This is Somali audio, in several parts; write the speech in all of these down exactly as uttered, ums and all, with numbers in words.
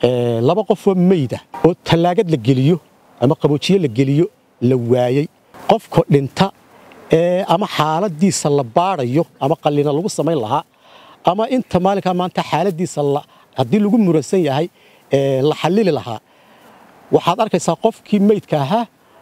laba qof oo meeyda oo talaagad la geliyo ama qaboojiye la geliyo la waayay qofka dhinta ee ama xaaladiisa la baarayo ama qalina lagu sameyn lahaa ama inta maalinka maanta xaaladiisa la hadii lagu muransan yahay ee la xalili lahaa waxaad arkaysaa qofkii meydka ahaa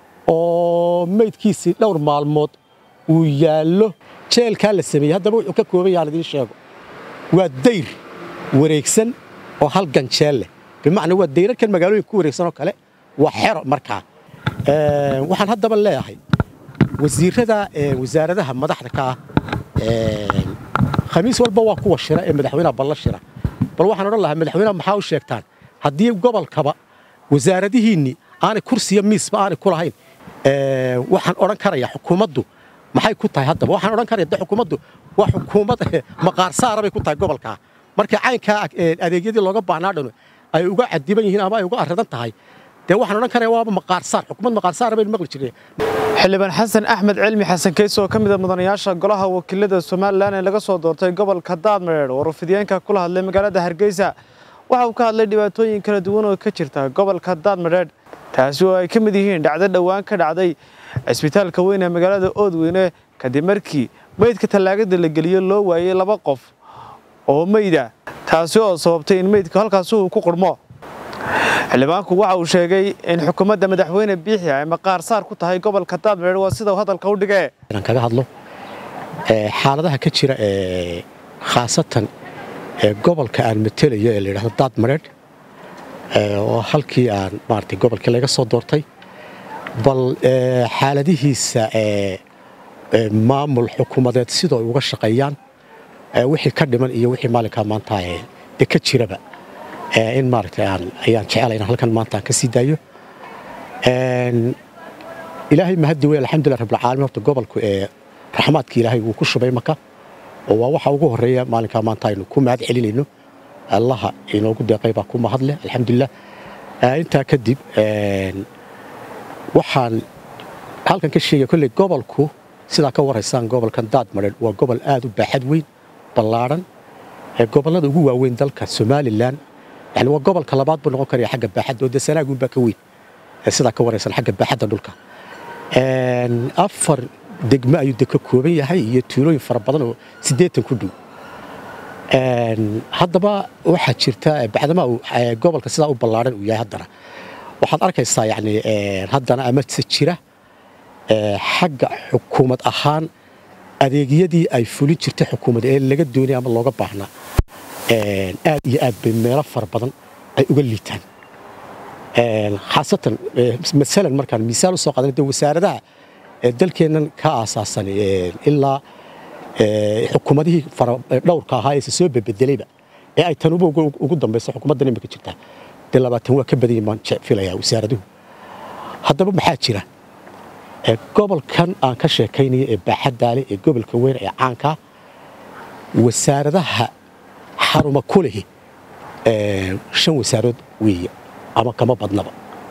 oo meydkiisi dhowr maalmood uu yaalo jeelka la sameeyay hadaba wuxuu ka kooban yahay idin sheego waa dayr wareegsan oo hal ganjeel leh bimacna waa dayrarkan magaalooyinka ku wareegsan oo kale waa xero markaa ee waxaan hadaba leeyahay wasiirada ee wasaaradaha madaxda ka ah ee khamiis walba waa kuwa shira ee madaxweynaha balla shira bal waxaan oran lahaa madaxweynaha maxaa u sheegtaan hadii gobolkaba wasaaradihiini aan kursiga miisba aan ku lahayn ee waxaan oran karayaa xukuumaddu maxay ku tahay hadaba waxaan oran karayaa xukuumaddu waa xukuumad maqaar saar bay ku tahay gobolka markii caynka adeegyadii looga baahnaa dhan ay uga cadiban yihiin ama ay uga aradan tahay de waxaan oran karayaa waa maqaar saar xukuumad maqaar saar bay maqli jireen xildhibaan xasan axmed cilmi xasan keys oo kamid ah mudanayaasha golaha wakiilada Soomaaliland ee laga soo doortay gobolka Daadmareer oo rufidiyeenka kula hadlay magaalada Hargeysa waxa uu ka hadlay dhibaatooyin kala duwan oo ka jirta gobolka Daadmareer taasi oo ay kamid yihiin dhacdo dhawaan ka dhacday isbitaalka weyn ee magaalada Oodweyne kadib markii meydka talaagada la geliyo loo waayay laba qof oo meeyda taasi oo sababtay in meydka halkaas uu ku qurmo xildhibaanku waxa uu sheegay in xukuumadda madaxweyne Biixi ay maqaar saar ku tahay gobolka Daadmareer waa sida hadalka u dhigay aan kaga hadlo ee xaaladaha ka jira ee khaasatan ee gobolka aan matalayo ee la yiraahdo Daadmareer ee oo halkii aan maartay gobolka laga soo doortay bal ee xaaladihiisa ee maamul xukuumadeed sidoo uga shaqeeyaan ee wixii ka dhiman iyo wixii maalinka maanta ee ka jiraba in maartay aan ayaan jecelahay in halkan maanta ka sii daayo een ilaahay mahadi weey alxamdulillah rabbil caalamiin horta gobolku ee raxmaadka ilaahay uu ku shubay maka oo waa waxa ugu horeeya maalinka maanta aynu ku mahad celinayno allaha inoogu deeqay baa ku mahad leh alxamdulillah inta kadib een waxaan halkan ka sheegay kulli gobolku sida ka waraysan gobolkan Daadmareer waa gobol aad u baaxad weyn ballaaran ee gobolada ugu waaweyn dalka Soomaaliland يعني وقبل كلابات بنقول كريه حق بحد ودسنا يقول بكوين سيدا كوريسن حق بحد دولك ان افر دغما ايو دك كوبن yahay iyo tuulooyin fara badan oo sideetan ku dhow een hadaba waxa jirta bacdama gobolka sida u ballaaran uu yahay hadana waxaad arkaysaa yani een hadana ama jira ee xagga xukuumad ahaan adeegyadii ay fulin jirtay xukuumadda ee laga doonay ama looga baahnaa een aad iyo aad bay meelo far badan ay uga liitaan een xaasatan misalan markaan misaal soo qaadanay wasaaradaha dalkeenan ka aasaasan ilaa ee xukuumadihii dhowrka ahaa ee soo bebedelayba ee ay tanuba ugu dambeysay xukuumaddan imika jirta de labaatan waa ka badan yihiin filaya wasaaraduhu haddaba maxaa jira ee gobolkan aan ka sheekaynay ee baaxadaale ee gobolka weyn ee caanka wasaaradaha xaruma kulehi ee shan wasaarood weeye ama kama badnaba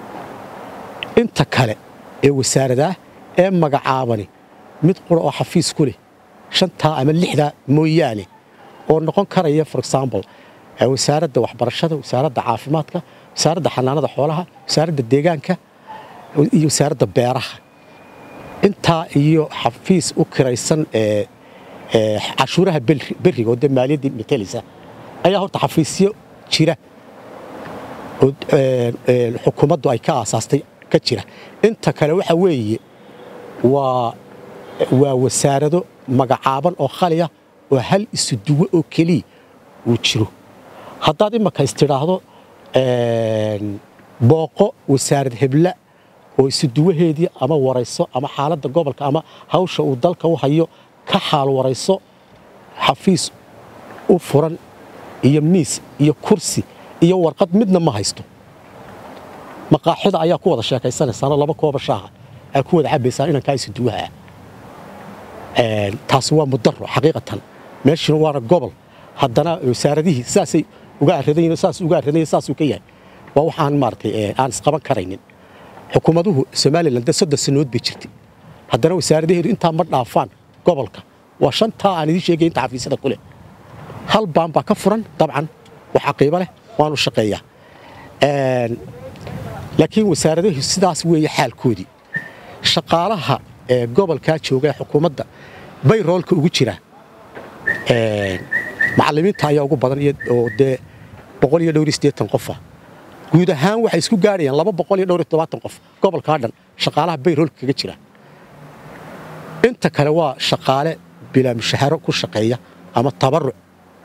inta kale ee wasaaradaha ee magacaabani mid qura oo xafiis ku leh shanta ama lixda mooyaane oo noqon karaya for example ee wasaaradda waxbarashada wasaaradda caafimaadka wasaaradda xanaanada xoolaha wasaaradda deegaanka iyo wasaaradda beeraha inta iyo xafiis u kiraysan ee ee cashuuraha beriga oo maaliyadda metelisa ayaa horta xafiisyo jira oo ee xukuumaddu ay ka aasaastay ka jira inta kale waxa weeye waa waa wasaarado magacaaban oo khaliya oo hal isu duwo oo kali uu jiro haddaad imaka istiraahdo een booqo wasaarad hebla oo isu duwaheedii ama warayso ama xaaladda gobolka ama hawsha uu dalka u hayo ka xaal warayso xafiis u furan iyo miis iyo kursi iyo warqad midna ma haysto maqaaxida ayaa ku wada sheekaysanaysan laba koob shaaha ay ku wada cabaysan inaan ka isu duwaha ee taas waa mudaro xaqiiqatan meeshii waa gobol haddana wasaaradihii saasay uga aradayeen saas uga aradayeen saas uu ka yahay waa waxaan maartay aan isqaban karaynin xukuumaduhu Soomaaliland saddex sanood bay jirtay haddana wasaaradaheedu inta ma dhaafaan gobolka waa shanta aan idin sheegay inta xafiisyada kule hal baan ba ka furan dabcan waxa qiimo leh waanu shaqeeyaa laakiin wasaaradahu sidaas weeye xaalkoodii shaqaalaha ee gobolka jooga xukuumadda bay roolka ugu jira macallimiinta ayaa ugu badan oo dee boqol iyo dhowr iyo siddeetan qof ah guud ahaan waxay isku gaarayaan laba boqol iyo dhowr iyo todobaatan qof gobolka dhan shaqaalaha bay roolka kaga jira inta kale waa shaqaale bilaa mushaharo ku shaqeeya ama tabaruc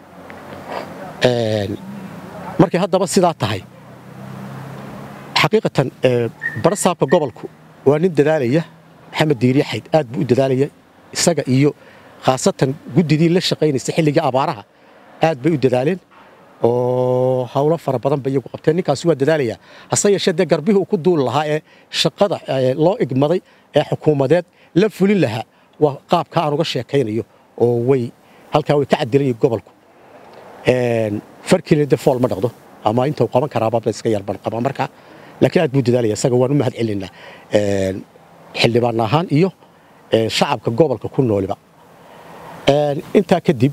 markay haddaba sidaa tahay xaqiiqatan barasaabka gobolku waa nin dadaalaya maxamed diiri xayd aad buu u dadaalaya isaga iyo khaasatan guddidii la shaqaynaysa xilligii abaaraha aad bay u dadaaleen oo hawlo fara badan bay iyagu qabteen ninkaasi waa dadaalaya hase yeeshee dee garbihii uu ku duuli lahaa ee shaqada loo igmaday ee xukuumadeed la fulin lahaa waa qaabka aan uga sheekaynayo oo way halkaa way ka cadilayay gobolku farkiina dee fool ma dhaqdo ama inta uu qaban karaa baabla iska yarban qaba markaa laakiin aad buu dadaalaya isaga waan u mahad celinaa xildhibaan ahaan iyo shacabka gobolka ku nooliba intaa kadib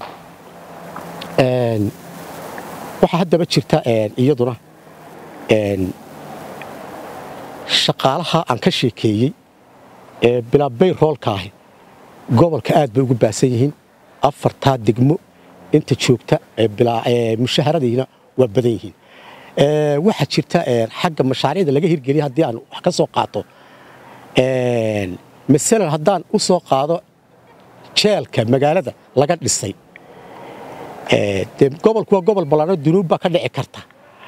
waxaa haddaba jirta iyaduna shaqaalaha aan ka sheekeeyey ee bilaabay roolka ahi gobolka aad bay ugu baasan yihiin afartaa degmo inta joogta mushaharadiina waa badan yihiin waxaa jirta xagga mashaariicda laga hirgeliya haddii aan wax ka soo qaato masalan haddaan u soo qaado jeelka magaalada laga dhisay dee gobolku waa gobol ballaano dunuub baa ka dhici karta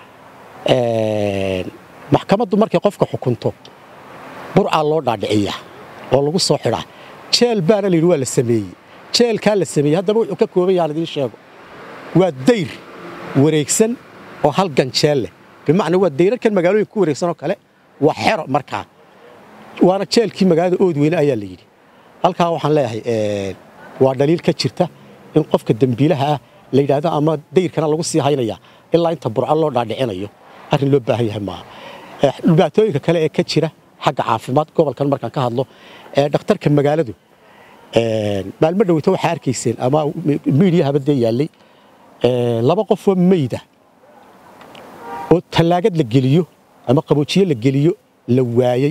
maxkamaddu markay qofka xukunto burcaa loo dhaadhiciya oo lagu soo xidhaa jeel baana layidhi waa la sameeyey jeelkaa la sameeyey haddaba wuxuu ka kooban yahaan idiin sheego waa dayr wareegsan oo hal ganjeel leh bimacnaa waa dayrarkan magaalooyinka ku wareegsan oo kale waa xero markaa waana jeelkii magaalada oodweyne ayaa la yidhi halkaa waxaan leeyahay waa dhaliil ka jirta in qofka dembiilaha ah la yidhaahdo ama dayrkana lagu sii haynaya ilaa inta burco loo dhaadhicinayo arrin loo baahan yahay maaha dhibaatooyinka kale ee ka jira xagga caafimaad gobolkan markaan ka hadlo dhakhtarka magaaladu maalmo dhoweyta waxaa arkayseen ama miidiyahaba dee yaallay laba qofoo meyda oo tallaagad la geliyo ama qaboojiye la geliyo la waayey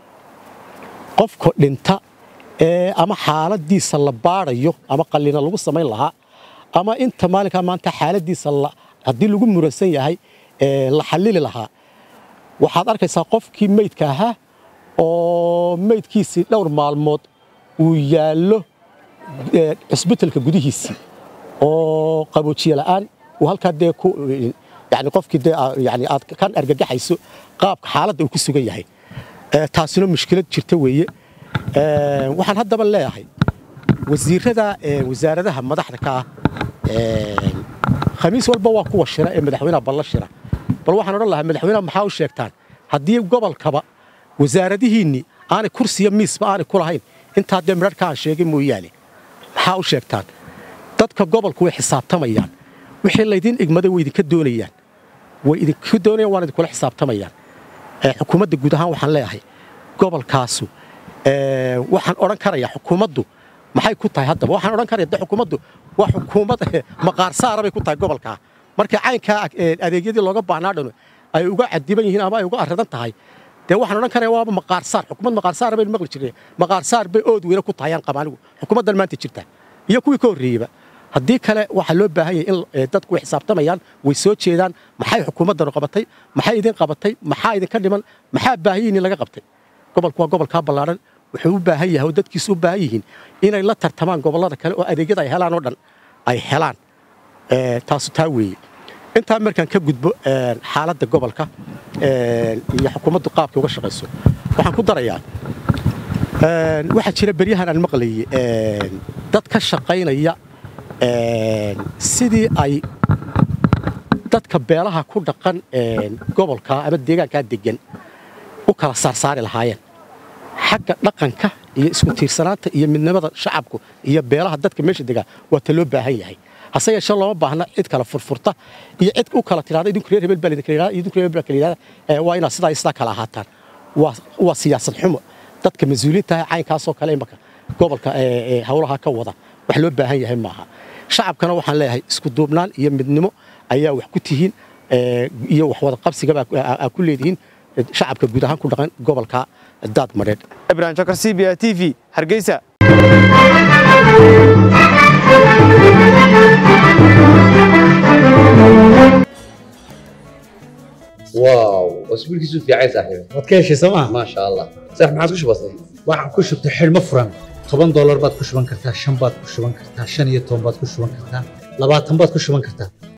qofka dhinta ama xaaladiisa la baadhayo ama qallina lagu samayn lahaa ama inta maalinkaa maanta xaaladiisa haddii lagu muransan yahay la xallili lahaa waxaad arkaysaa qofkii meydka ahaa oo meydkiisii dhowr maalmood uu yaallo cisbitalka gudihiisii oo qaboojiye la'aan uu halkaa dee ku yani qofkii dee yani aad kan argagaxayso qaabka xaaladda uu ku sugan yahay taasina mushkilad jirta weeye waxaan haddaba leeyahay wasiirada wasaaradaha madaxda ka ah khamiis walba waa kuwa shira ee madaxweynaha balla shira bal waxaan odhan lahaa madaxweynaha maxaa u sheegtaan haddii gobolkaba wasaaradihiinnii aanay kursiya miisba aanay ku lahayn intaa dee midharhka aan sheegay mooyaane maxaa u sheegtaan dadka gobolku way xisaabtamayaan wixii laydin igmaday way idinka doonayaan way idinka doonayaan waan idinkula xisaabtamayaan xukuumadda guud ahaan waxaan leeyahay gobolkaasu waxaan odhan karayaa xukuumaddu maxay ku tahay haddaba waxaan odhan karaya de xukuumaddu waa xukuumad maqaar saara bay ku tahay gobolkaa markii caynkaa adeegyadii looga baahnaa dhanu ay uga cadiban yihiin ama ay uga arridan tahay dee waxaan odhan karaya waaba maqaar saar xukuumad maqaar saar baynu maqli jirnay maqaar saar bay ood weyne ku tahayaan qaba anigu xukuumaddan maanta jirta iyo kuwii ka horreeyeyba haddii kale waxaa loo baahan yahay in dadku way xisaabtamayaan way soo jeedaan maxay xukuumaddanu qabatay maxay idin qabatay maxaa idinka dhiman maxaa baahiyiin in laga qabtay gobolku waa gobolkaa ballaaran wuxuu u baahan yahay oo dadkiisu u baahan yihiin inay la tartamaan gobollada kale oo adeegyada ay helaan oo dhan ay helaan taasu taa weeye intaa markaan ka gudbo xaaladda gobolka iyo xukuumaddu qaabka uga shaqayso waxaan ku darayaa waxaa jira beryahan aan maqlayay dad ka shaqaynaya sidii ay dadka beelaha ku dhaqan gobolka ama deegaankaa degan u kala saarsaari lahaayeen xagga dhaqanka iyo isku tiirsanaanta iyo midnimada shacabku iyo beelaha dadka meesha degaa waa ta loo baahan yahay hase yeeshee looma baahna cid kala furfurta iyo cid u kala tidhahda idinku reer hebel baa idinka yidhahda idinku reer hebel baa kala yidhahda waa inaad sidaa iyo sidaa kala ahaataan waa siyaasad xumo dadka mas-uuliyiinta ah caynkaasoo kale imaka gobolka hawlaha ka wada wax loo baahan yahay maaha shacabkana waxaan leeyahay isku duubnaan iyo midnimo ayaa wax ku tihiin iyo wax wada qabsigaba aa ku leedihiin shacabka guud ahaan ku dhaqan gobolka daadmareedh. ibraahim jakar c b a t v hargeysa. واو اسبوع كيسو في عايز صاحبي waad ka heshay sooma ما شاء الله صح ما عادش بسيط waxaan ku shubtay xilmo furan toban dollar baad ku shuban kartaa shan baad ku shuban kartaa shan iyo toban baad ku shuban kartaa labaatan baad ku shuban kartaa